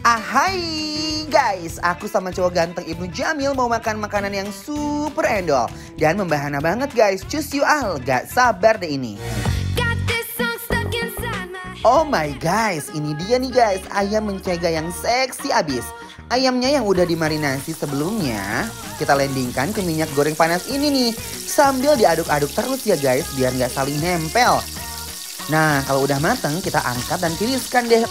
Hai guys, aku sama cowok ganteng Ibnu Jamil mau makan makanan yang super endol dan membahana banget guys. Cus you all, gak sabar deh ini. Oh my guys, ini dia nih guys, ayam mentega yang seksi abis. Ayamnya yang udah dimarinasi sebelumnya, kita landingkan ke minyak goreng panas ini nih. Sambil diaduk-aduk terus ya guys, biar gak saling nempel. Nah, kalau udah mateng, kita angkat dan tiriskan deh.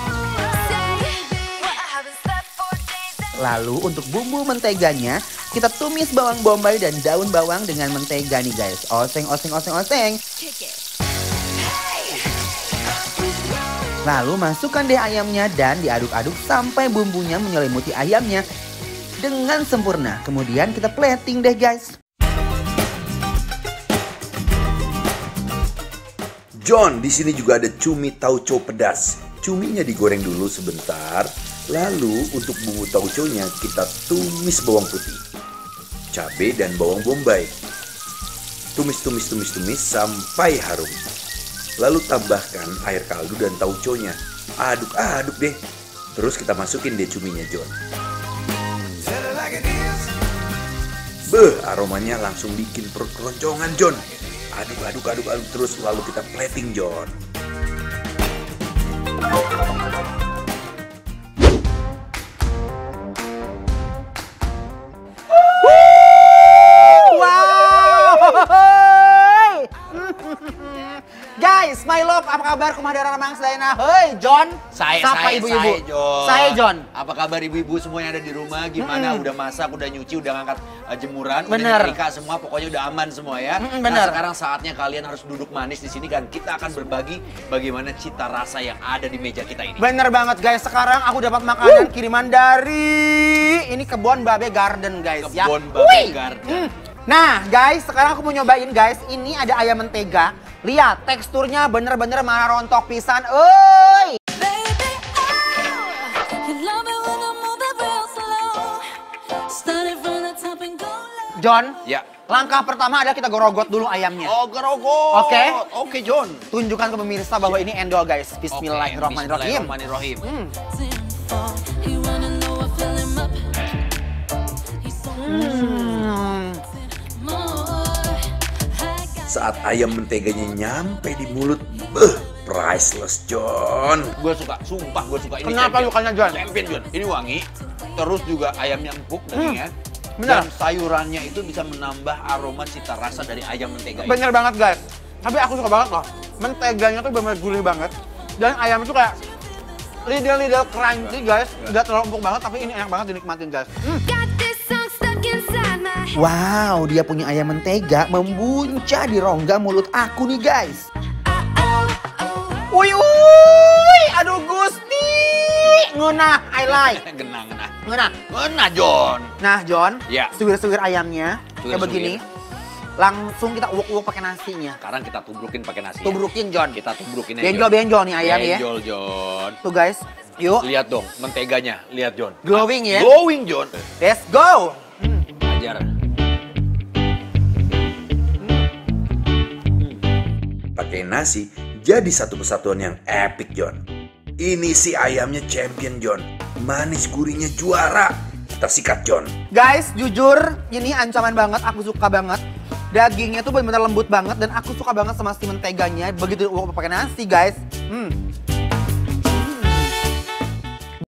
Lalu untuk bumbu menteganya, kita tumis bawang bombay dan daun bawang dengan mentega nih guys. Oseng, oseng, oseng, oseng. Lalu masukkan deh ayamnya dan diaduk-aduk sampai bumbunya menyelimuti ayamnya dengan sempurna. Kemudian kita plating deh guys. John, di sini juga ada cumi tauco pedas. Cuminya digoreng dulu sebentar. Lalu untuk bumbu tauconya kita tumis bawang putih, cabai dan bawang bombay. Tumis sampai harum. Lalu tambahkan air kaldu dan tauconya. Aduk-aduk deh. Terus kita masukin deh cuminya John. Aromanya langsung bikin perut keroncongan John. Aduk terus lalu kita plating John. Guys, my love, apa kabar? Kumadara Ramang Sedayana. Hei, John. Sapa ibu-ibu. Saya John. Apa kabar ibu-ibu semua yang ada di rumah? Gimana? Udah masak, udah nyuci, udah ngangkat jemuran, bener. udah nyetrika semua, pokoknya udah aman semua ya. Bener. Nah, sekarang saatnya kalian harus duduk manis di sini kan. Kita akan berbagi bagaimana cita rasa yang ada di meja kita ini. Bener banget guys. Sekarang aku dapat makanan kiriman dari ini Kebon Babe Garden guys. Kebon Babe Garden. Nah guys, sekarang aku mau nyobain guys. Ini ada ayam mentega. Lihat, teksturnya bener-bener mana rontok pisan. Oi! John, ya. Langkah pertama adalah kita gorogot dulu ayamnya. Oh, gerogot. Oke. Oke, John. Tunjukkan ke pemirsa bahwa ini endol guys. Bismillahirrahmanirrahim. Bismillahirrahmanirrahim. Saat ayam menteganya nyampe di mulut, priceless John. Gue suka, sumpah gue suka ini. Kenapa sukanya John? Champion John, ini wangi. Terus juga ayamnya empuk dagingnya. Bener. Dan sayurannya itu bisa menambah aroma cita rasa dari ayam mentega ini. Bener banget guys. Tapi aku suka banget loh. Menteganya tuh bener gurih banget. Dan ayam itu kayak lidl crunchy guys. Udah terlalu empuk banget tapi ini enak banget dinikmatin guys. Wow, dia punya ayam mentega membuncah di rongga mulut aku nih guys. Uy, aduh Gusti. Ngenah, I like. Ngena John. Nah John, Ya. suwir-suwir ayamnya kayak Suwir-suwir. begini. Langsung kita uwek-uwek pakai nasinya. Sekarang kita tubrukin pakai nasi. Tubrukin John. Kita tubrukin aja. Benjol nih ayam ya. Benjol John. Tuh guys, yuk. Lihat dong menteganya, lihat John. Glowing ya. Glowing John. Let's go. Ajar. Pakai nasi jadi satu kesatuan yang epic John. Ini si ayamnya champion John. Manis gurihnya juara. Kita sikat John. Guys, jujur ini ancaman banget, aku suka banget. Dagingnya tuh benar-benar lembut banget dan aku suka banget sama si menteganya. Begitu uwek pakai nasi guys.